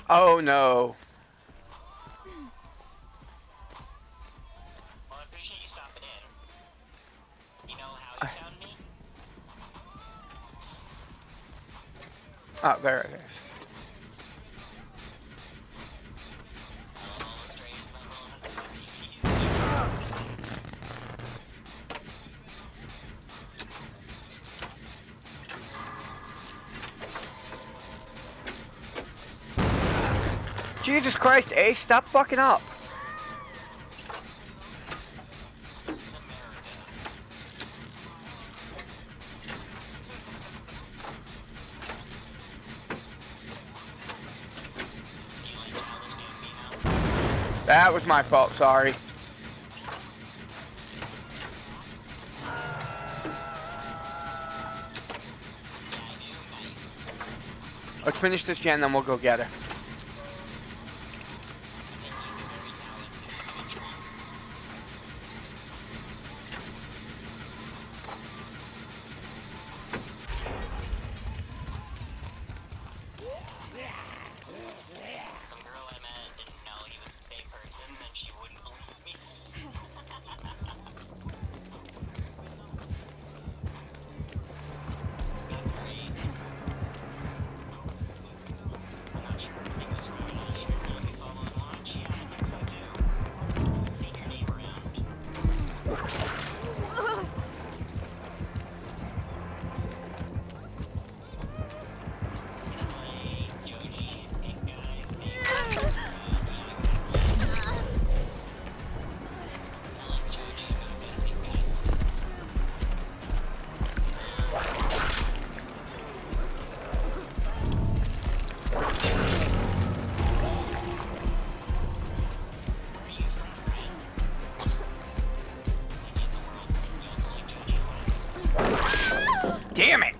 Oh no. Well, I appreciate you stopping in. You know how you found me? Oh, there it is. Jesus Christ, Ace, stop fucking up. This is America. Do you like Childish Gambino? That was my fault, sorry. Let's finish this gen, then we'll go get her. Damn it!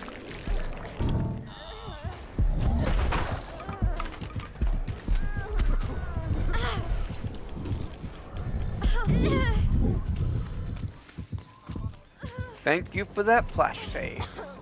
Thank you for that flash save.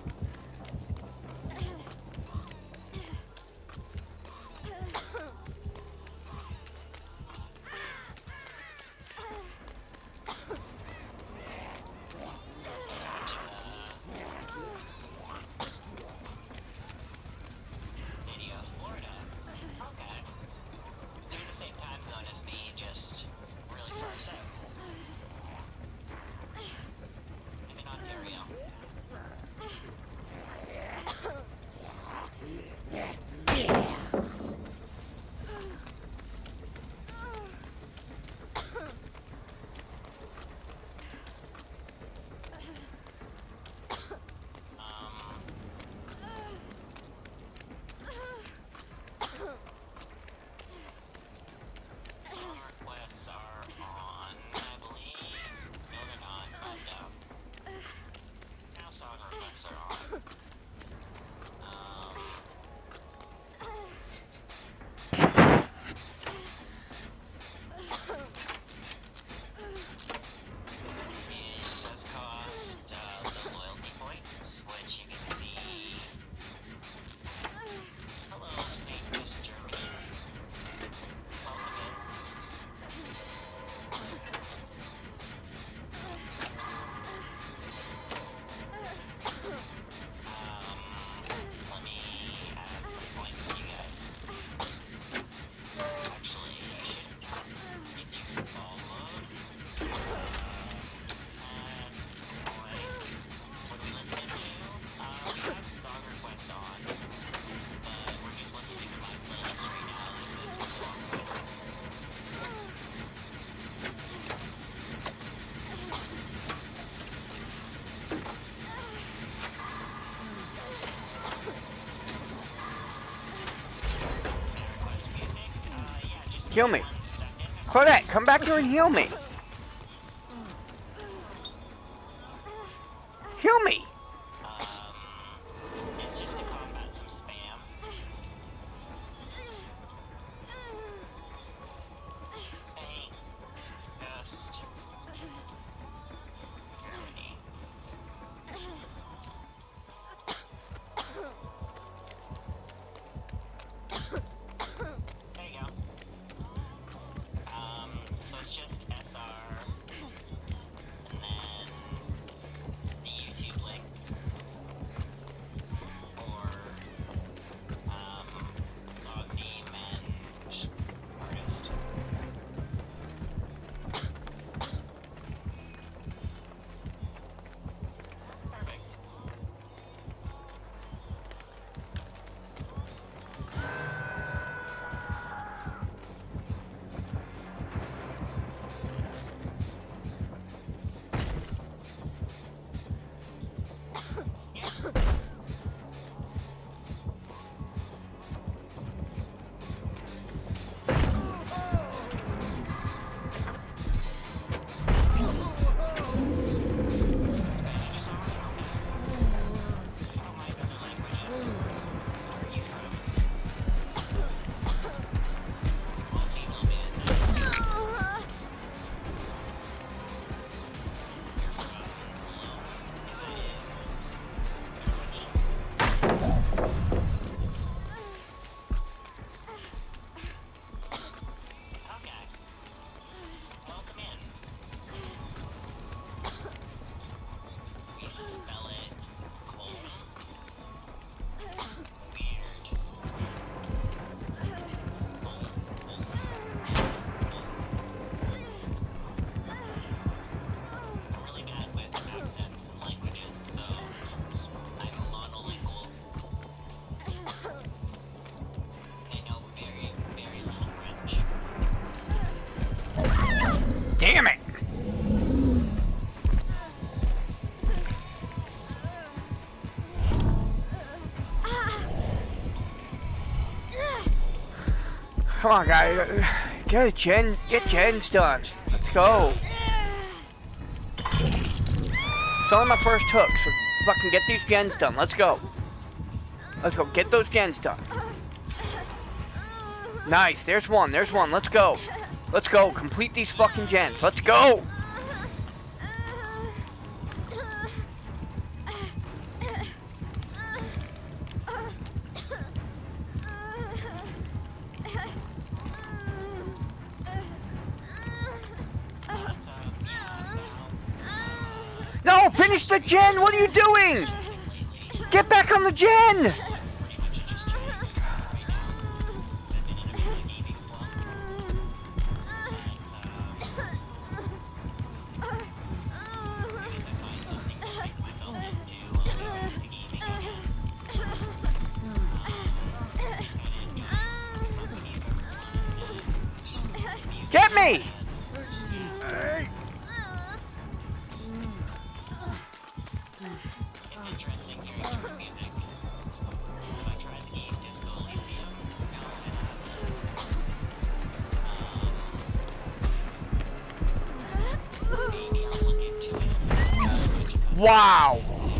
Heal me. Claudette, come back here and heal me. Heal me. It's just to combat some spam. Spain. Ghost. Germany. Come on, guys. Get gens done. Let's go. It's only my first hook, so fucking get these gens done. Let's go. Let's go. Get those gens done. Nice. There's one. There's one. Let's go. Let's go. Complete these fucking gens. Let's go. No, finish the gen! What are you doing? Get back on the gen! Get me! Wow!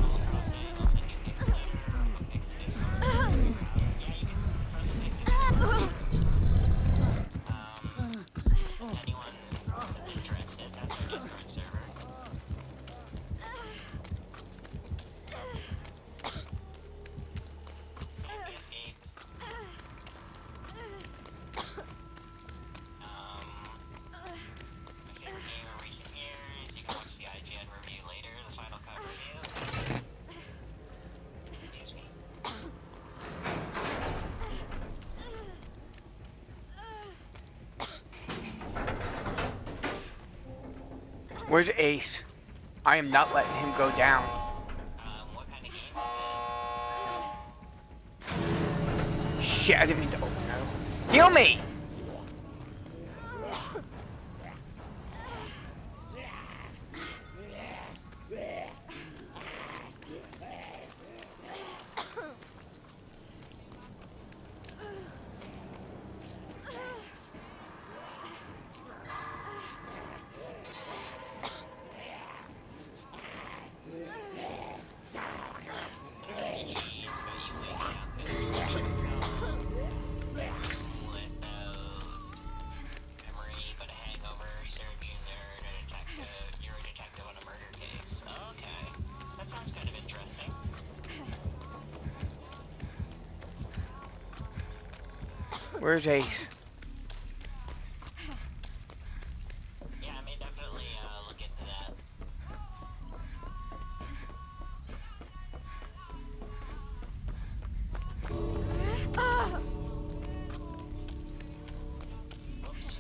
Where's Ace? I am not letting him go down. What kind of game is it? Shit, I didn't mean to open that. Heal me! Where's Ace? Yeah, I may definitely look into that. Oops.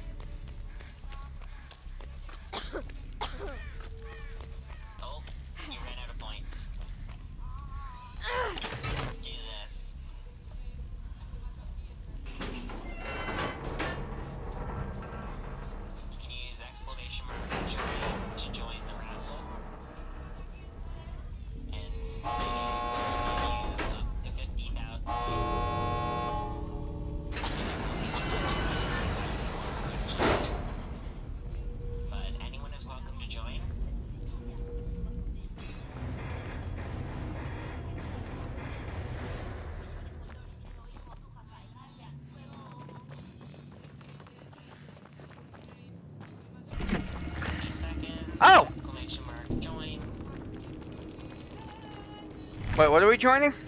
Oh, you ran out of points. Let's do this. You can use exclamation mark to join the raffle. And they give you up to 50,000. But anyone is welcome to join. Oh! Exclamation mark join. Wait, what are we joining?